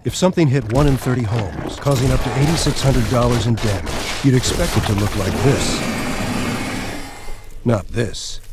If something hit 1 in 30 homes, causing up to $8,600 in damage, you'd expect it to look like this. Not this.